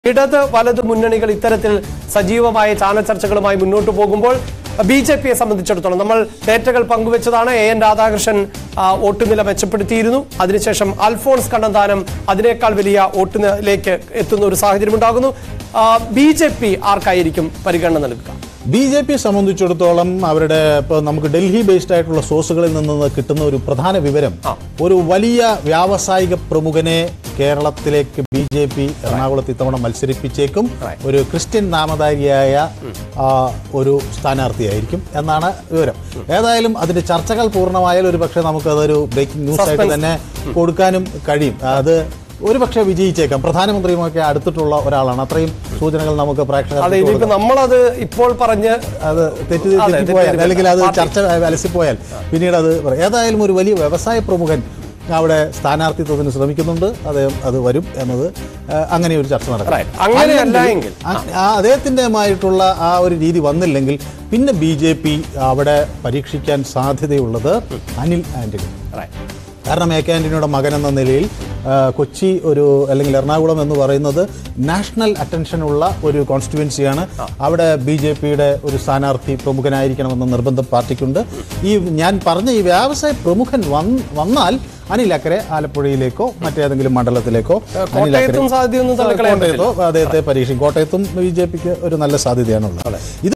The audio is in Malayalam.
ഇടത് വലത് മുന്നണികൾ ഇത്തരത്തിൽ സജീവമായ ചാനചർച്ചകളുമായി മുന്നോട്ട് പോകുമ്പോൾ ബിജെപിയെ സംബന്ധിച്ചിടത്തോളം നമ്മൾ ഡേറ്റകൾ പങ്കുവച്ചതാണ്. എൻ രാധാകൃഷ്ണൻ വോട്ട് നില മെച്ചപ്പെടുത്തിയിരുന്നു. അതിനുശേഷം അൽഫോൺസ് കണ്ണന്താനം അതിനേക്കാൾ വലിയ വോട്ടിലേക്ക് എത്തുന്ന ഒരു സാഹചര്യം ഉണ്ടാകുന്നു. ബിജെപി ആർക്കായിരിക്കും പരിഗണന നൽകുക? ബിജെപിയെ സംബന്ധിച്ചിടത്തോളം അവരുടെ ഇപ്പോൾ നമുക്ക് ഡൽഹി ബേസ്ഡ് ആയിട്ടുള്ള സോഴ്സുകളിൽ നിന്ന് കിട്ടുന്ന ഒരു പ്രധാന വിവരം, ഒരു വലിയ വ്യാവസായിക പ്രമുഖനെ കേരളത്തിലേക്ക് ബിജെപി എറണാകുളത്ത് ഇത്തവണ മത്സരിപ്പിച്ചേക്കും. ഒരു ക്രിസ്ത്യൻ നാമധാരിയായ ഒരു സ്ഥാനാർത്ഥിയായിരിക്കും എന്നാണ് വിവരം. ഏതായാലും അതിന്റെ ചർച്ചകൾ പൂർണ്ണമായാൽ ഒരു പക്ഷേ നമുക്കതൊരു ബ്രേക്കിംഗ് ന്യൂസ് ആയിട്ട് തന്നെ കൊടുക്കാനും കഴിയും. അത് ഒരുപക്ഷെ വിജയിച്ചേക്കാം. പ്രധാനമന്ത്രിയുമൊക്കെ അടുത്തിട്ടുള്ള ഒരാളാണ്. അത്രയും സൂചനകൾ നമുക്ക് പ്രേക്ഷകർ നമ്മളത് ഇപ്പോൾ പറഞ്ഞ് അത് തെറ്റിപ്പോയാൽ അല്ലെങ്കിൽ അത് ചർച്ച അലസിപ്പോയാൽ പിന്നീട് അത് ഏതായാലും ഒരു വലിയ വ്യവസായ പ്രമുഖൻ അവിടെ സ്ഥാനാർത്ഥിത്വത്തിന് ശ്രമിക്കുന്നുണ്ട്. അത് വരും എന്നത് അങ്ങനെ ഒരു ചർച്ച നടക്കും. അദ്ദേഹത്തിൻ്റെമായിട്ടുള്ള ആ ഒരു രീതി വന്നില്ലെങ്കിൽ പിന്നെ ബിജെപി അവിടെ പരീക്ഷിക്കാൻ സാധ്യതയുള്ളത് അനിൽ ആന്റണി. കാരണം എ കെ ആന്റണിയുടെ മകൻ എന്ന നിലയിൽ കൊച്ചി അല്ലെങ്കിൽ എറണാകുളം എന്ന് പറയുന്നത് നാഷണൽ അറ്റൻഷനുള്ള ഒരു കോൺസ്റ്റിറ്റ്യുവൻസിയാണ്. അവിടെ ബിജെപിയുടെ ഒരു സ്ഥാനാർത്ഥി പ്രമുഖനായിരിക്കണമെന്ന നിർബന്ധം പാർട്ടിക്കുണ്ട്. ഞാൻ പറഞ്ഞ ഈ വ്യവസായ പ്രമുഖൻ വന്നാൽ അനിൽ അക്കരെ ആലപ്പുഴയിലേക്കോ മറ്റേതെങ്കിലും മണ്ഡലത്തിലേക്കോ അദ്ദേഹത്തെ പരീക്ഷിക്കും. കോട്ടയത്തും ബിജെപിക്ക് ഒരു നല്ല സാധ്യതയാണുള്ളത്.